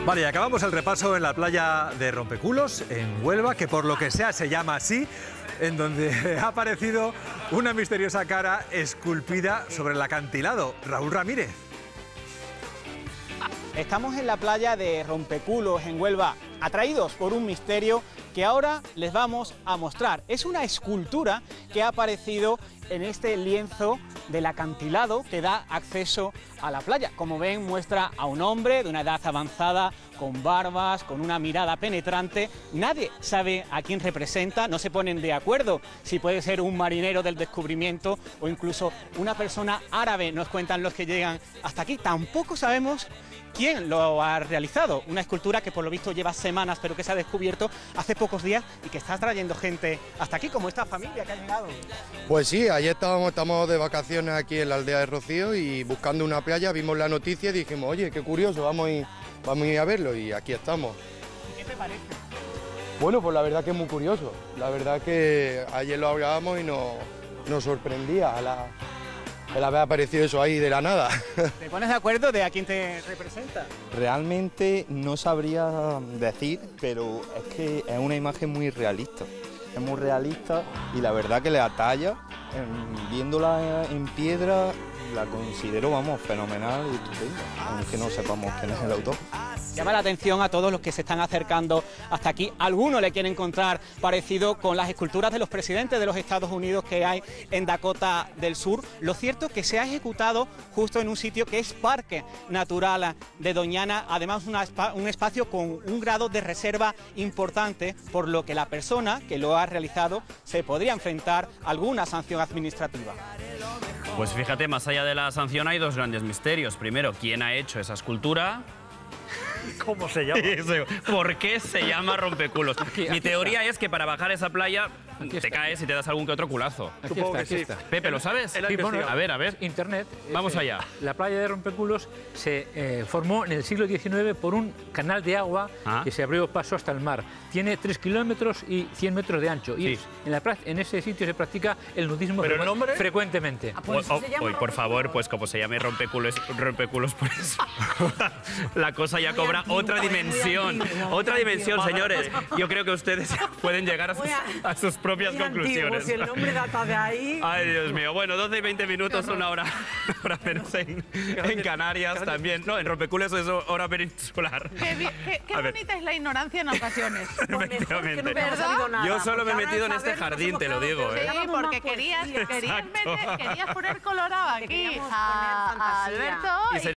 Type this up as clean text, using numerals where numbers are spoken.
Vale, y acabamos el repaso en la playa de Rompeculos, en Huelva, que por lo que sea se llama así, en donde ha aparecido una misteriosa cara esculpida sobre el acantilado. Raúl Ramírez. Estamos en la playa de Rompeculos, en Huelva, atraídos por un misterio que ahora les vamos a mostrar. Es una escultura que ha aparecido en este lienzo del acantilado que da acceso a la playa. Como ven, muestra a un hombre de una edad avanzada, con barbas, con una mirada penetrante. Nadie sabe a quién representa, no se ponen de acuerdo si puede ser un marinero del descubrimiento o incluso una persona árabe, nos cuentan los que llegan hasta aquí. Tampoco sabemos quién lo ha realizado. Una escultura que por lo visto lleva semanas, pero que se ha descubierto hace pocos días y que está trayendo gente hasta aquí, como esta familia que ha llegado. Pues sí, ayer estamos de vacaciones aquí en la aldea de Rocío y buscando una playa, vimos la noticia y dijimos, oye, qué curioso, vamos a ir a verlo y aquí estamos. ¿Y qué te parece? Bueno, pues la verdad que es muy curioso. La verdad que ayer lo hablábamos y nos sorprendía el haber aparecido eso ahí de la nada. ¿Te pones de acuerdo de a quién te representa? Realmente no sabría decir, pero es que es una imagen muy realista. Es muy realista y la verdad que la talla, viéndola en piedra, la considero, vamos, fenomenal y estupenda, aunque no sepamos quién es el autor. Llama la atención a todos los que se están acercando hasta aquí. Algunos le quieren encontrar parecido con las esculturas de los presidentes de los Estados Unidos que hay en Dakota del Sur. Lo cierto es que se ha ejecutado justo en un sitio que es Parque Natural de Doñana, además un espacio con un grado de reserva importante, por lo que la persona que lo ha realizado se podría enfrentar a alguna sanción administrativa. Pues fíjate, más allá de la sanción hay dos grandes misterios. Primero, ¿quién ha hecho esa escultura? ¿Cómo se llama? ¿Por qué se llama Rompeculos? Mi teoría es que para bajar esa playa te caes y te das algún que otro culazo. Supongo que sí. Pepe, ¿lo sabes? Sí, bueno, a ver. Internet. Vamos allá. La playa de Rompeculos se formó en el siglo XIX por un canal de agua que se abrió paso hasta el mar. Tiene 3 kilómetros y 100 metros de ancho. Y en ese sitio se practica el nudismo frecuentemente. Hoy, por favor, pues como se llame Rompeculos, pues la cosa ya cobra otra dimensión. Otra dimensión, señores. Yo creo que ustedes pueden llegar a sus propias conclusiones. Si el nombre data de ahí. Ay, Dios mío. Bueno, 12 y 20 minutos, una hora menos en Canarias también. No, en Rompeculos es hora peninsular. Qué bonita es la ignorancia en ocasiones. Efectivamente. ¿Verdad? Yo solo me he metido en este jardín, te lo digo. Sí, porque querías poner colorado aquí a Alberto